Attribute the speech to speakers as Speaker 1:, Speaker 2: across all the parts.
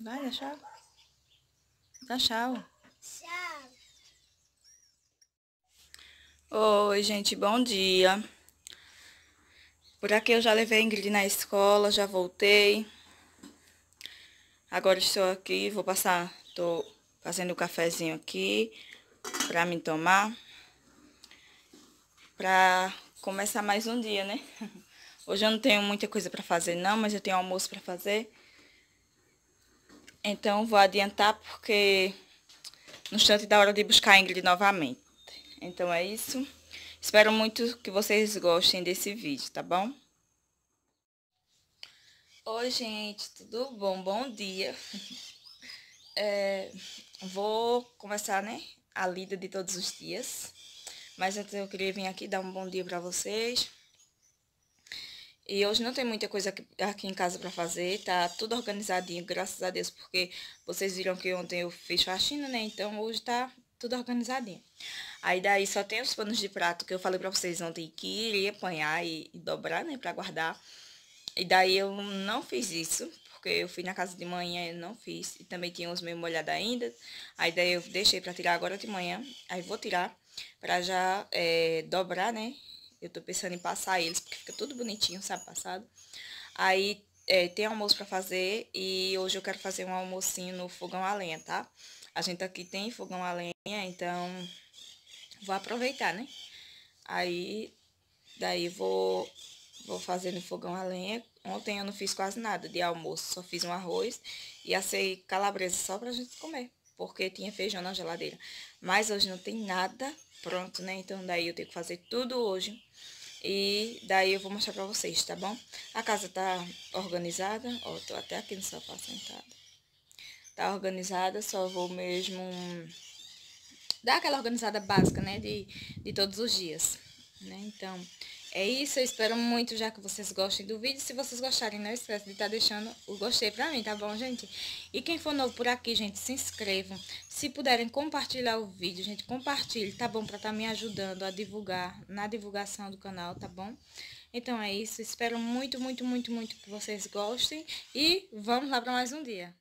Speaker 1: Vai, dá tchau. Dá tchau.
Speaker 2: Tchau.
Speaker 1: Oi, gente, bom dia. Por aqui eu já levei a Ingrid na escola, já voltei. Agora estou aqui, tô fazendo um cafezinho aqui pra me tomar. Pra começar mais um dia, né? Hoje eu não tenho muita coisa pra fazer não, mas eu tenho almoço pra fazer. Então vou adiantar porque no instante da hora de buscar a Ingrid novamente. Então é isso. Espero muito que vocês gostem desse vídeo, tá bom? Oi, gente, tudo bom? Bom dia. Vou começar, né, a lida de todos os dias. Mas antes eu queria vir aqui dar um bom dia pra vocês. E hoje não tem muita coisa aqui em casa pra fazer, tá tudo organizadinho, graças a Deus, porque vocês viram que ontem eu fiz faxina, né? Então hoje tá tudo organizadinho. Aí daí só tem os panos de prato que eu falei pra vocês ontem que iria apanhar e dobrar, né, pra guardar. E daí eu não fiz isso, porque eu fui na casa de manhã e não fiz. E também tinha os meio molhados ainda. Aí daí eu deixei pra tirar agora de manhã. Aí vou tirar pra já dobrar, né? Eu tô pensando em passar eles, porque fica tudo bonitinho, sabe, passado. Aí tem almoço pra fazer e hoje eu quero fazer um almocinho no fogão a lenha, tá? A gente aqui tem fogão a lenha, então vou aproveitar, né? Aí daí vou fazer no fogão a lenha. Ontem eu não fiz quase nada de almoço, só fiz um arroz e assei calabresa só pra gente comer, porque tinha feijão na geladeira. Mas hoje não tem nada pronto, né? Então daí eu tenho que fazer tudo hoje. E daí eu vou mostrar pra vocês, tá bom? A casa tá organizada, ó, tô até aqui no sofá sentada. Tá organizada, só vou mesmo dar aquela organizada básica, né, de todos os dias, né? Então, é isso, eu espero muito já que vocês gostem do vídeo. Se vocês gostarem, não esquece de estar deixando o gostei pra mim, tá bom, gente? E quem for novo por aqui, gente, se inscrevam. Se puderem compartilhar o vídeo, gente, compartilhe, tá bom? Pra estar me ajudando a divulgar, na divulgação do canal, tá bom? Então é isso, espero muito, muito, muito, muito que vocês gostem. E vamos lá pra mais um dia.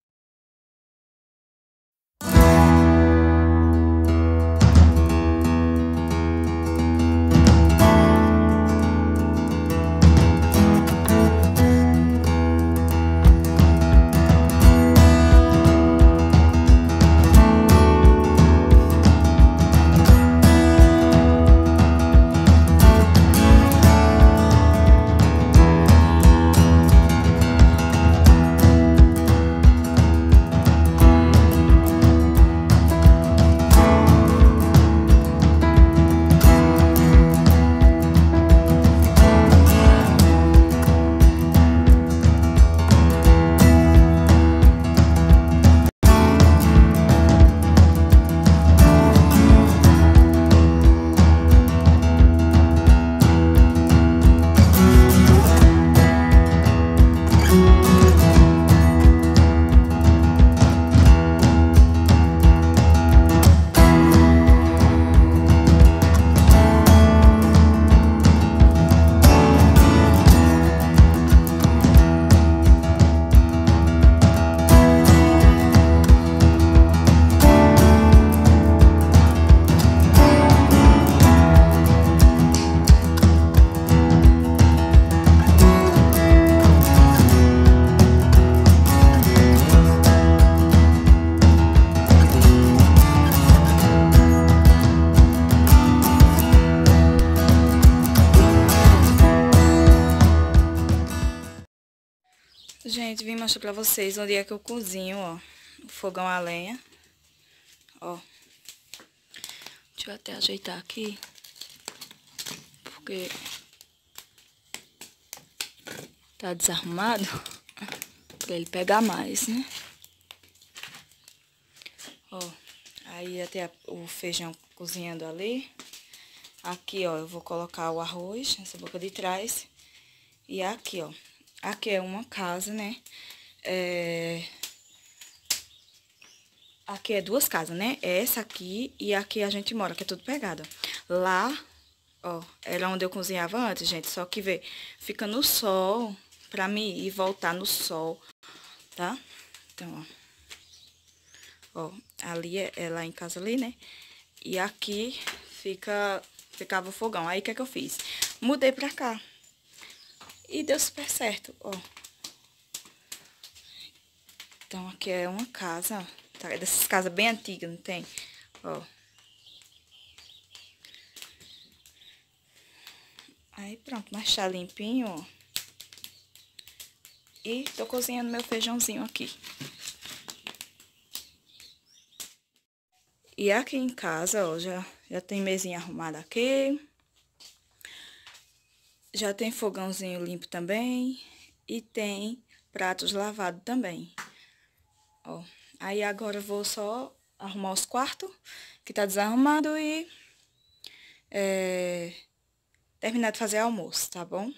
Speaker 1: Gente, vim mostrar pra vocês onde é que eu cozinho, ó. O fogão a lenha. Ó. Deixa eu até ajeitar aqui. Porque tá desarrumado. Pra ele pegar mais, né? Ó. Aí até o feijão cozinhando ali. Aqui, ó, eu vou colocar o arroz nessa boca de trás. E aqui, ó. Aqui é uma casa, né? Aqui é duas casas, né? É essa aqui e aqui a gente mora, que é tudo pegado. Lá, ó, era onde eu cozinhava antes, gente. Só que, fica no sol, pra mim ir voltar no sol, tá? Então, ó, ali é lá em casa ali, né? E aqui ficava o fogão. Aí, o que é que eu fiz? Mudei pra cá. E deu super certo, ó. Então, aqui é uma casa, ó. Tá? Dessas casas bem antigas, não tem? Ó. Aí, pronto, mas tá limpinho, ó. E tô cozinhando meu feijãozinho aqui. E aqui em casa, ó, já tem mesinha arrumada aqui. Já tem fogãozinho limpo também. E tem pratos lavados também. Ó, aí agora eu vou só arrumar os quartos, que tá desarrumado, e terminar de fazer almoço, tá bom?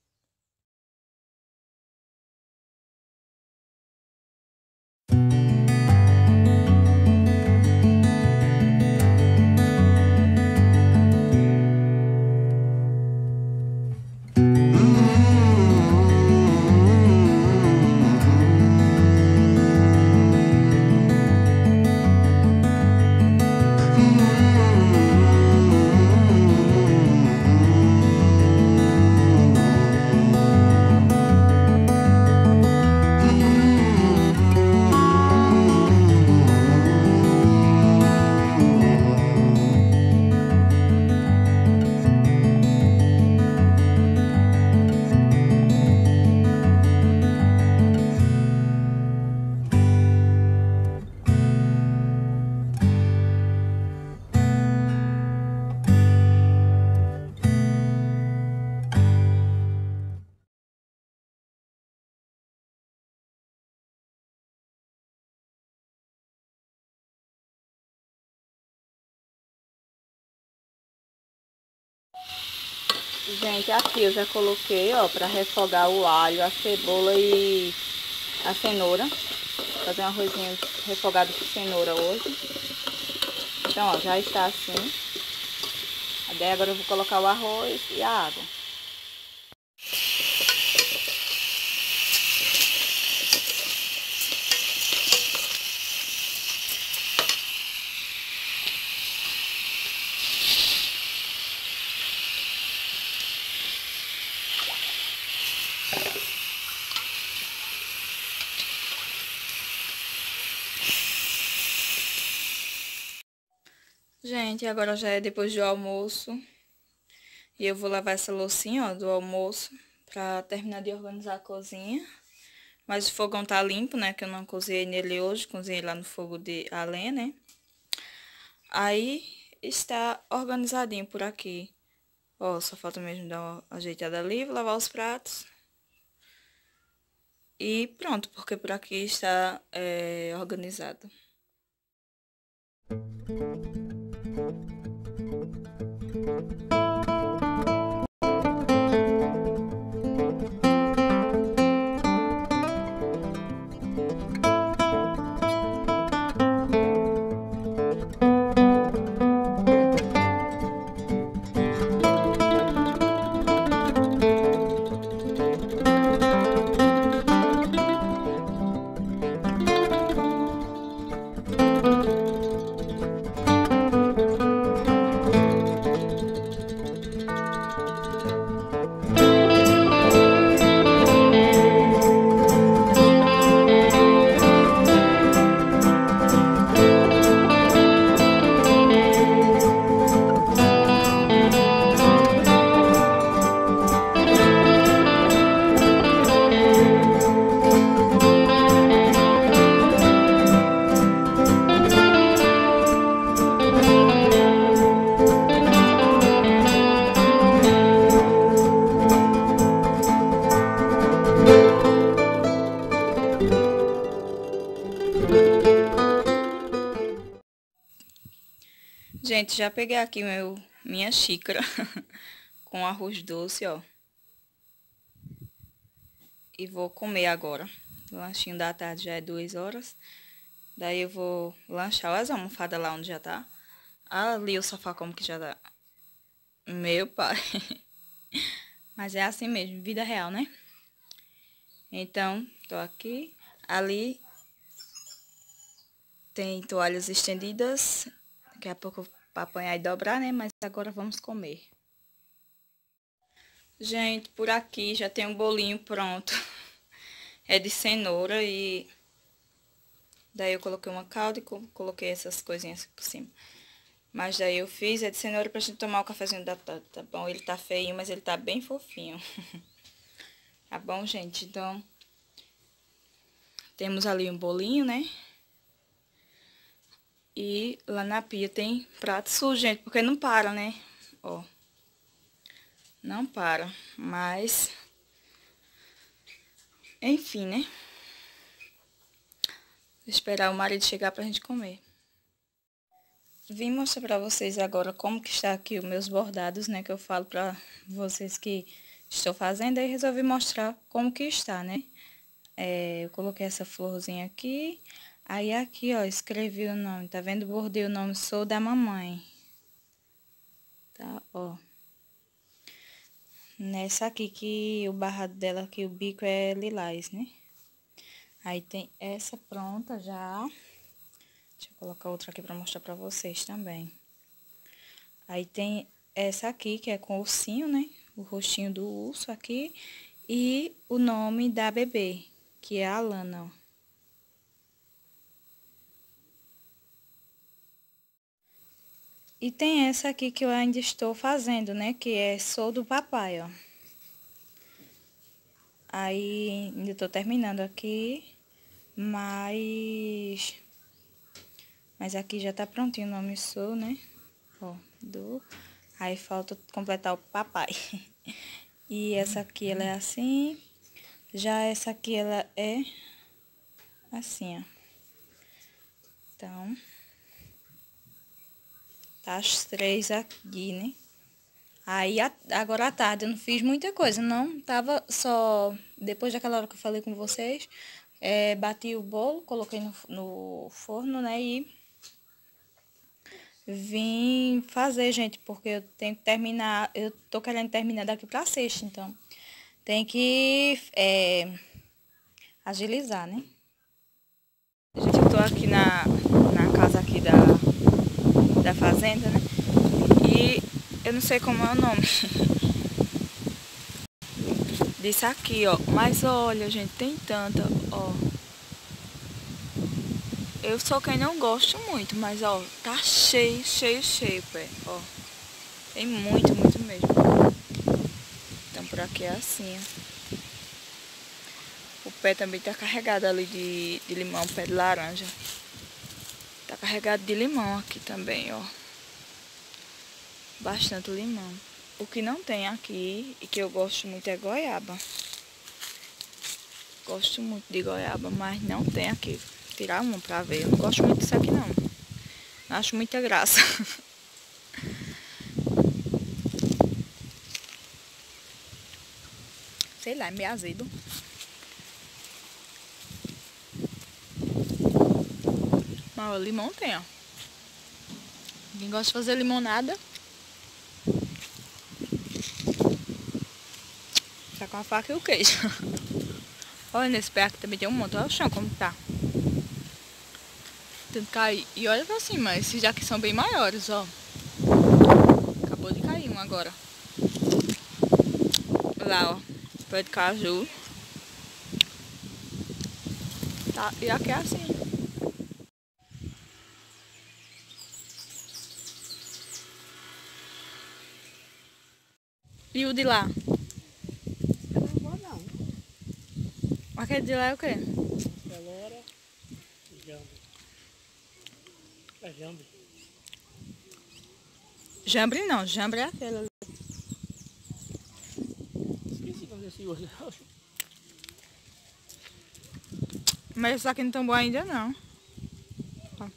Speaker 1: Gente, aqui eu já coloquei, ó, pra refogar o alho, a cebola e a cenoura. Vou fazer um arrozinho refogado com cenoura hoje. Então, ó, já está assim. Daí agora eu vou colocar o arroz e a água. Gente, agora já é depois do almoço. E eu vou lavar essa loucinha, ó, do almoço, pra terminar de organizar a cozinha. Mas o fogão tá limpo, né, que eu não cozinhei nele hoje, cozinhei lá no fogo de a lenha, né. Aí está organizadinho por aqui. Ó, só falta mesmo dar uma ajeitada ali, vou lavar os pratos. E pronto, porque por aqui está organizado. Gente, já peguei aqui minha xícara com arroz doce, ó. E vou comer agora. O lanchinho da tarde já é 2 horas. Daí eu vou lanchar. Olha as almofadas lá onde já tá. Ali o sofá como que já tá. Meu pai. Mas é assim mesmo, vida real, né? Então, tô aqui. Ali tem toalhas estendidas. Daqui a pouco para apanhar e dobrar, né? Mas agora vamos comer. Gente, por aqui já tem um bolinho pronto. É de cenoura e... Daí eu coloquei uma calda e coloquei essas coisinhas por cima. Mas daí eu fiz, é de cenoura pra gente tomar o cafezinho da tarde, tá bom? Ele tá feinho, mas ele tá bem fofinho. Tá bom, gente? Então, temos ali um bolinho, né? E lá na pia tem prato sujo, gente, porque não para, né? Ó. Não para, mas... Enfim, né? Vou esperar o marido chegar pra gente comer. Vim mostrar pra vocês agora como que está aqui os meus bordados, né? Que eu falo pra vocês que estou fazendo. Aí resolvi mostrar como que está, né? Eu coloquei essa florzinha aqui. Aí aqui, ó, escrevi o nome. Tá vendo? Bordei o nome Sou da Mamãe. Tá, ó. Nessa aqui que o barrado dela aqui, o bico é lilás, né? Aí tem essa pronta já. Deixa eu colocar outra aqui pra mostrar pra vocês também. Aí tem essa aqui, que é com o ursinho, né? O rostinho do urso aqui. E o nome da bebê, que é a Alana, ó. E tem essa aqui que eu ainda estou fazendo, né? Que é Sou do Papai, ó. Aí, ainda tô terminando aqui. Mas aqui já tá prontinho o nome Sou, né? Ó, do... Aí falta completar o papai. E essa aqui, ela é assim. Já essa aqui, ela é assim, ó. Então, tá as três aqui, né? Aí, agora à tarde, eu não fiz muita coisa, não. Tava só... Depois daquela hora que eu falei com vocês, bati o bolo, coloquei no forno, né? E vim fazer, gente, porque eu tenho que terminar... Eu tô querendo terminar daqui pra sexta, então... Tem que agilizar, né? Gente, eu tô aqui na casa aqui da fazenda, né? E eu não sei como é o nome disso aqui, ó. Mas olha, gente, tem tanta, ó. Eu sou quem não gosto muito, mas ó, tá cheio, cheio, cheio, pé, ó. Tem muito, muito mesmo. Então por aqui é assim, ó. O pé também tá carregado ali de limão, pé de laranja. Tá carregado de limão aqui também, ó. Bastante limão. O que não tem aqui, e que eu gosto muito, é goiaba. Gosto muito de goiaba, mas não tem aqui. Vou tirar uma pra ver. Eu não gosto muito disso aqui, não. Não acho muita graça. Sei lá, é meio azedo. Mas o limão tem, ó. Quem gosta de fazer limonada, tá com a faca e o queijo. Olha, nesse pé aqui também tem um monte. Olha o chão como tá. Tem que cair. E olha pra cima, esses aqui são bem maiores, ó. Acabou de cair um agora. Lá, ó. Pé de caju. Tá, e aqui é assim. E o de lá?
Speaker 2: Eu não vou, não.
Speaker 1: Aquele de lá é o quê?
Speaker 2: Cenoura e jambre. É jambre.
Speaker 1: Jambre não, jambre é aquele ali.
Speaker 2: Esqueci quando esse outro.
Speaker 1: Mas esse aqui não tão bom ainda não. Ó.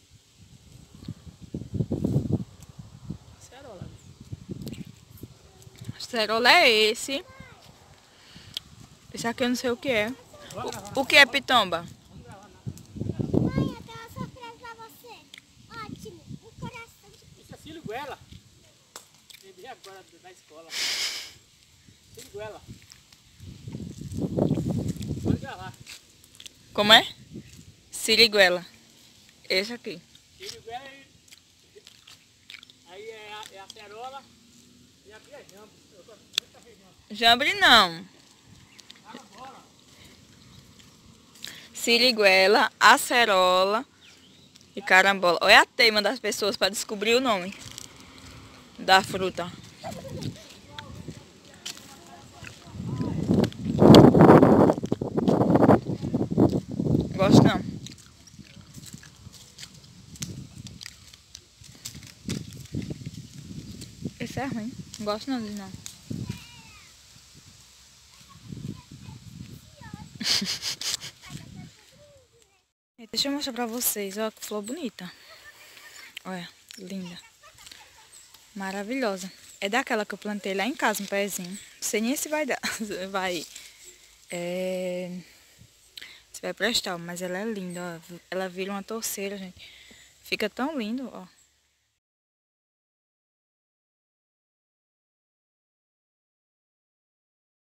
Speaker 2: Cerola.
Speaker 1: Cerola é esse. Esse aqui eu não sei o que é. O que é pitomba?
Speaker 3: Mãe, eu tenho uma surpresa pra você. Ótimo, um coração de...
Speaker 2: Isso é siriguela. Bebi agora da escola. Siriguela. Olha lá.
Speaker 1: Como é? Siriguela. Esse aqui.
Speaker 2: Siriguela aí é a acerola e aqui é jambo. Eu gosto muito da região.
Speaker 1: Jambre não.
Speaker 2: Carambola.
Speaker 1: Siriguela, acerola e carambola. Olha a teima das pessoas para descobrir o nome da fruta. Gosto não. Esse é ruim. Não gosto não dele não. Deixa eu mostrar pra vocês. Olha que flor bonita. Olha, linda. Maravilhosa. É daquela que eu plantei lá em casa, um pezinho. Não sei nem se vai dar. Se vai prestar, mas ela é linda, ó. Ela vira uma torceira, gente. Fica tão lindo, ó.